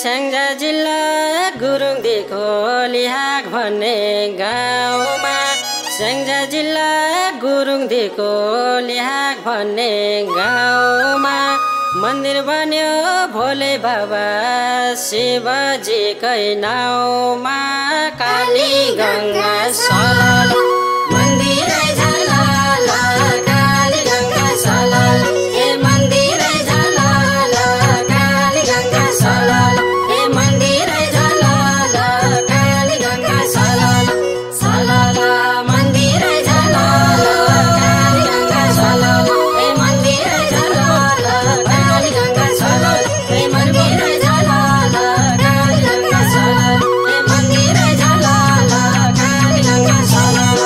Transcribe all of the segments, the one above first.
स्याङ्जा जिल्ला गुरुङदेखो लिहाक भन्ने गाउँमा स्याङ्जा जिल्ला गुरुङदेखो लिहाक भन्ने गाउँमा मन्दिर बन्यो भोले बाबा शिवजीकै नाउँमा काली गङ्गा सलल मन्दिरै झलल काली गङ्गा सलल ए मन्दिरै झलल काली गङ्गा सलल ए मन्दिरै झलल काली गङ्गा सलल सलल मन्दिरै झलल काली गङ्गा सलल ए मन्दिरै झलल काली गङ्गा सलल ए मन्दिरै झलल काली गङ्गा सलल ए मन्दिरै झलल काली गङ्गा सलल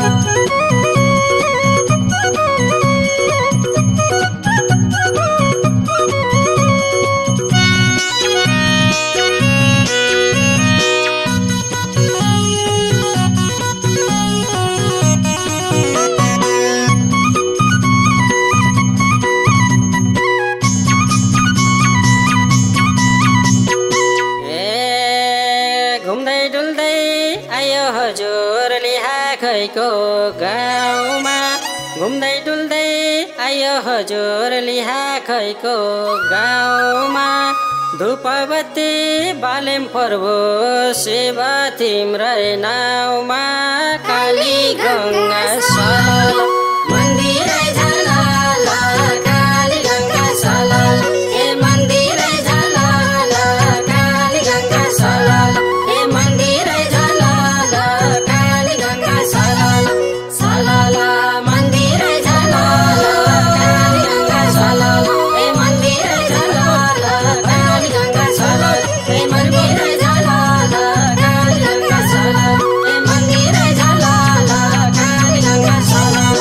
हजुर लिहाखैको गाउँमा घुम्दै डुल्दै आयो हजुर लिहाखैको गाउँमा धूपबत्ती बालेम प्रभु शिव तिम्रै नाउँमा काली गङ्गा सलल मन्दिरै झलल काली गङ्गा सलल ए मन्दिरै झलल काली गङ्गा सलल ए मन्दिरै झलल काली गङ्गा सलल सलल मन्दिरै झलल काली गङ्गा सलल ए मन्दिरै झलल काली गङ्गा सलल ए मन्दिरै झलल काली गङ्गा सलल ए मन्दिरै झलल काली गङ्गा सलल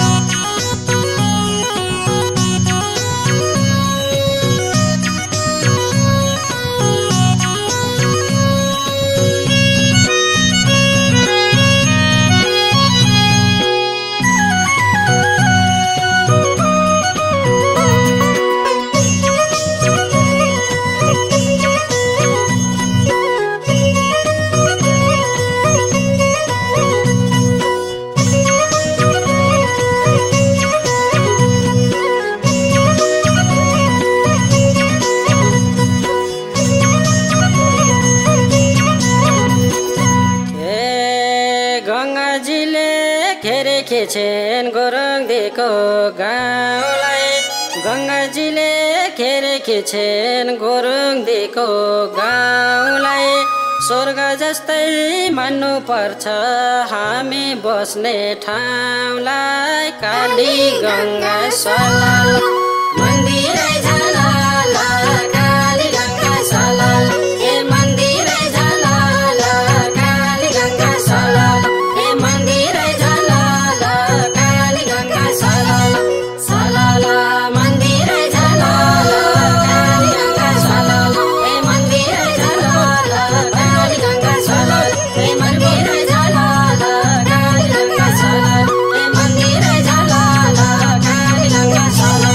खेरेखेछेन गुरुङदेखो गाउँलाई गङ्गाजीले खेरेखेछेन गुरुङदेखो गाउँलाई स्वर्ग जस्तै मान्नु पर्छ हामी बस्ने ठाउँलाई काली गङ्गा सलल मन्दिरै झलल काली गङ्गा सलल ए मन्दिरै झलल काली गङ्गा सलल ए मन्दिरै झलल काली गङ्गा सलल सलल मन्दिरै झलल काली गङ्गा सलल ए मन्दिरै झलल काली गङ्गा सलल ए मन्दिरै झलल काली गङ्गा सलल ए मन्दिरै झलल काली गङ्गा सलल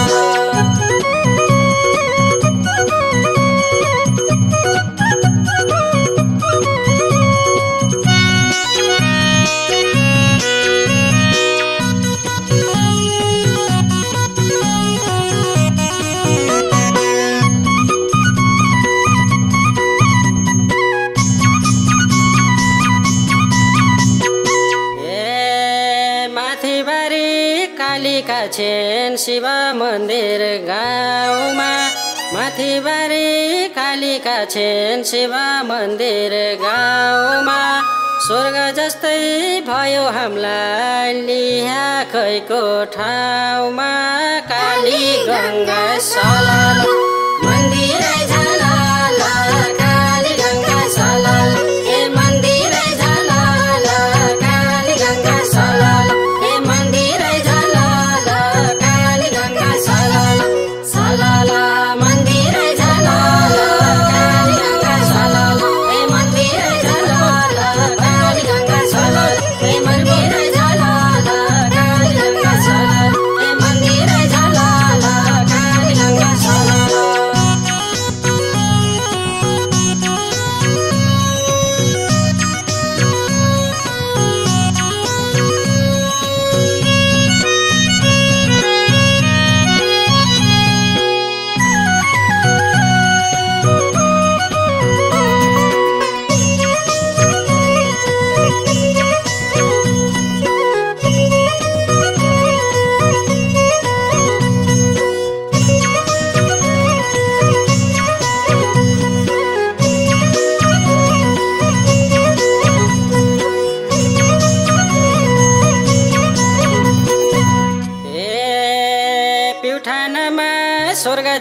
छेन शिव मन्दिर गाउँमा माथिबारी कालिका छेन शिव मन्दिर गाउँमा स्वर्ग जस्तै भयो हामीलाई लिहाखैको ठाउँमा काली गङ्गा सलल मन्दिरै झलल काली गङ्गा सलल ए मन्दिरै झलल काली गङ्गा सलल ए मन्दिरै झलल काली गङ्गा सलल सलल मन्दिरै झलल काली गङ्गा सलल ए मन्दिरै झलल काली गङ्गा सलल ए मन्दिरै झलल काली गङ्गा सलल ए मन्दिरै झलल काली गङ्गा सलल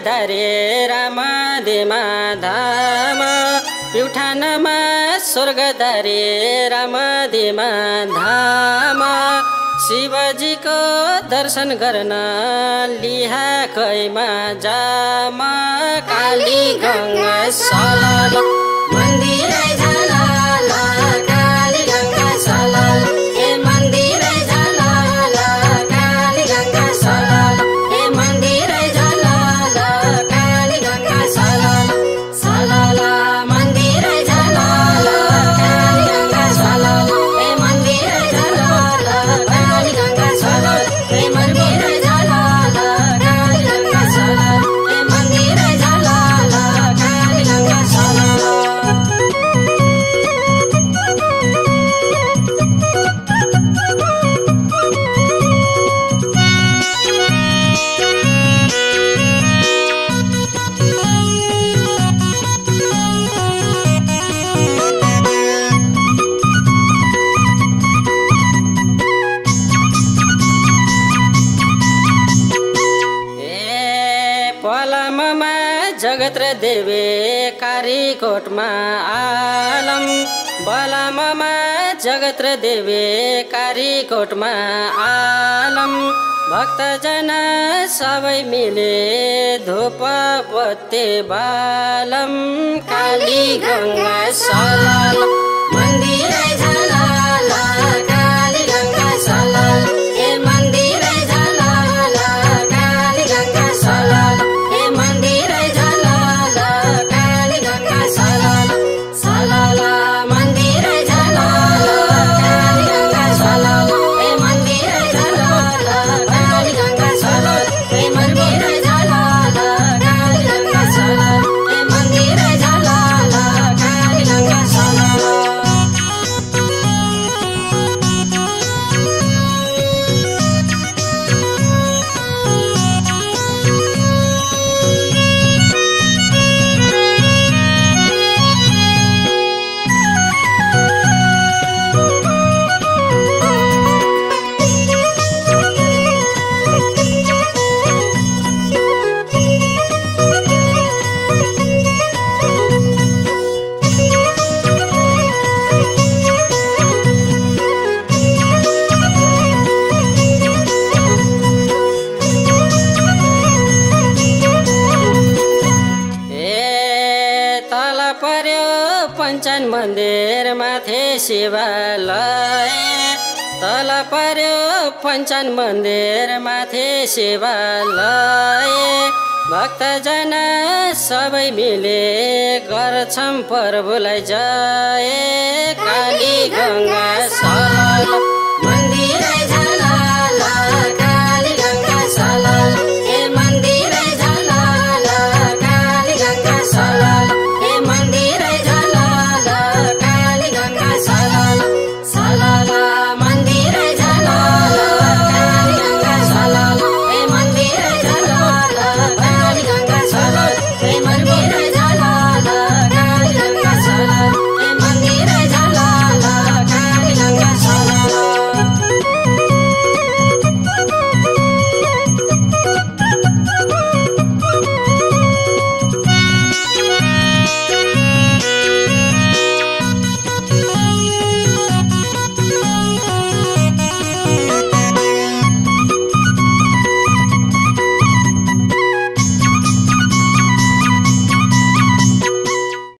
धारे रामदेमा धाम प्युठानमा स्वर्गधारे रामदेमा धाम शिवजीको दर्शन गर्न लिहा कैमा जाम काली गङ्गा सलल मन्दिरै झलल काली गङ्गा सलल ए मन्दिरै झलल काली गङ्गा सलल ए मन्दिरै झलल काली गङ्गा सलल सलल मन्दिरै झलल काली गङ्गा सलल ए मन्दिरै झलल काली गङ्गा सलल ए मन्दिरै झलल काली गङ्गा सलल ए मन्दिरै झलल काली गङ्गा सलल पलममा जगत र देवे कारीकोटमा आलम बलममा जगत र देवे कारीकोटमा आलम भक्तजन सबै मिले धूप बत्ती बालम काली गङ्गा सलल मन्दिरै झलल काली गङ्गा सलल ए मन्दिरै झलल काली गङ्गा सलल ए मन्दिरै झलल काली गङ्गा सलल सलल मन्दिरै झलल काली गङ्गा सलल ए मन्दिरै झलल काली गङ्गा सलल ए मन्दिरै झलल काली गङ्गा सलल ए मन्दिरै झलल काली गङ्गा सलल पञ्चन मन्दिर माथि शिवालय तल पर्यो पञ्चन मन्दिर माथि शिवालय भक्तजन सबै मिले गर्छौँ प्रभुलाई जय काली गङ्गा सलल मन्दिर